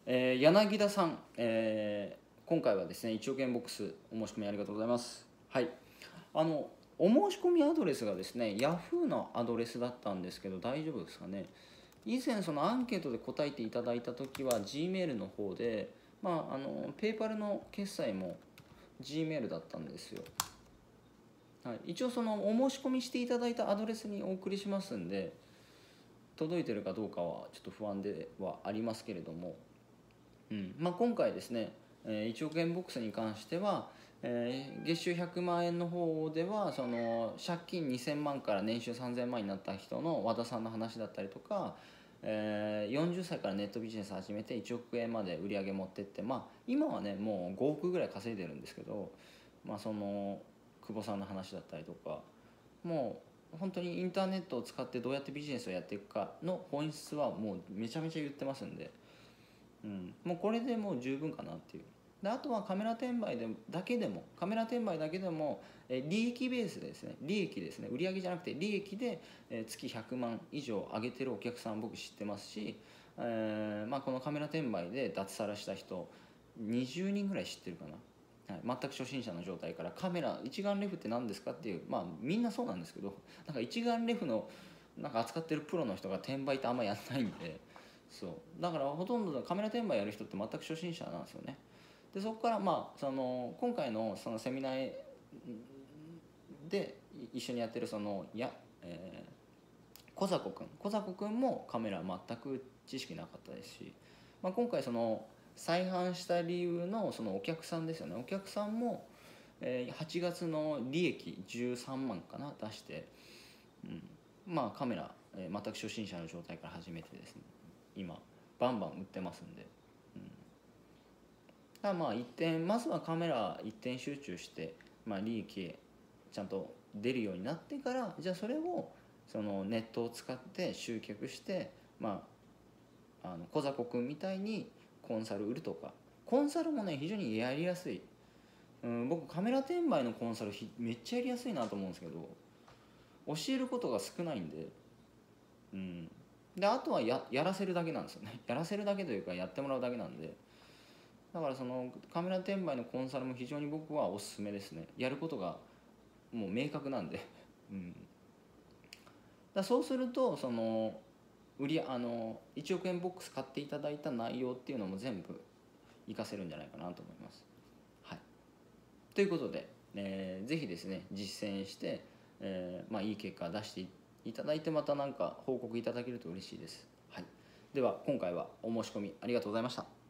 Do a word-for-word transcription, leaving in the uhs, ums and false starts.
えー柳田さん、えー今回はですねいちおく円ボックスお申し込みありがとうございます。はい、あのお申し込みアドレスがですね Yahoo のアドレスだったんですけど大丈夫ですかね。以前そのアンケートで答えていただいた時は Gmail の方で、まあ、あの PayPal の決済も Gmail だったんですよ。はい、一応そのお申し込みしていただいたアドレスにお送りしますんで、届いてるかどうかはちょっと不安ではありますけれども、うんまあ、今回ですね、えー、いちおく円ボックスに関しては、えー月収ひゃくまん円の方ではその借金にせんまんから年収さんぜんまんになった人の和田さんの話だったりとか、えーよんじゅっさいからネットビジネス始めていちおく円まで売り上げ持ってって、まあ、今はねもうごおくぐらい稼いでるんですけど、まあ、その久保さんの話だったりとか、もう本当にインターネットを使ってどうやってビジネスをやっていくかの本質はもうめちゃめちゃ言ってますんで、うん、もうこれでもう十分かなっていう。であとはカメラ転売でだけでもカメラ転売だけでも、え利益ベースでですね利益ですね売上じゃなくて利益で、え月ひゃくまん以上上げてるお客さん僕知ってますし、えーまあ、このカメラ転売で脱サラした人にじゅうにんぐらい知ってるかな、はい、全く初心者の状態からカメラ一眼レフって何ですかっていう、まあみんなそうなんですけど、なんか一眼レフのなんか扱ってるプロの人が転売ってあんまやんないんで、そうだからほとんどカメラ転売やる人って全く初心者なんですよね。でそこからまあその今回のそのセミナーで一緒にやってるそのや、えー、小迫君小迫君もカメラ全く知識なかったですし、まあ、今回その再販した理由のそのお客さんですよね。お客さんも、えーはちがつの利益じゅうさんまんかな出して、うん、まあカメラ、えー全く初心者の状態から始めてですね今バンバン売ってますんで、うん、だからまあ一点まずはカメラ一点集中して、まあ、利益ちゃんと出るようになってから、じゃあそれをそのネットを使って集客して、まあ、あの小迫君みたいにコンサル売るとか。コンサルもね非常にやりやすい、うん、僕カメラ転売のコンサルめっちゃやりやすいなと思うんですけど、教えることが少ないんで、うん、であとはややらせるだけなんですよね。やらせるだけというかやってもらうだけなんで、だからそのカメラ転売のコンサルも非常に僕はおすすめですね。やることがもう明確なんで、うん、だそうするとその売りあのいちおく円ボックス買っていただいた内容っていうのも全部活かせるんじゃないかなと思います。はい、ということで、えー、ぜひですね実践して、えーまあ、いい結果出していただいてまた何か報告いただけると嬉しいです。はい、では今回はお申し込みありがとうございました。